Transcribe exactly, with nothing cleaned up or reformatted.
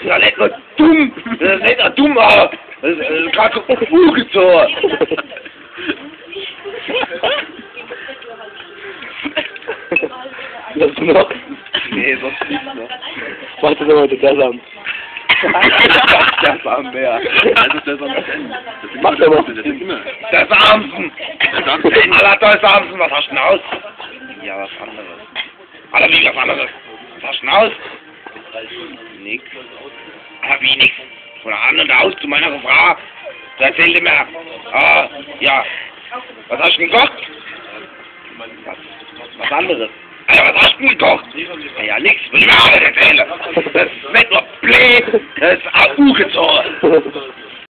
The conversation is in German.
ja nicht nur dumm, das ist nicht nur dumm, aber das ist, das ist gerade so umgezogen. Das noch? Nee, sonst nichts noch. Mach das nochmal mit der Samen. Der Samen, ja. Das ist der Samen. Mach doch mal. Das sind immer. Der Samsen! Alter, der Samsen, was hast du denn aus? Ja, was anderes. Alter, wie was anderes? Was hast du denn aus? Nix. Alter, wie nix? Von der Hand und aus zu meiner Frau. Du erzählte mir. Ah, ja. Was hast du denn gekocht? Was, was anderes. Alter, was hast du denn gekocht? Ja, ja, nix. Will ich mir alles erzählen. Das ist nicht nur blöd, das ist auch ungezogen.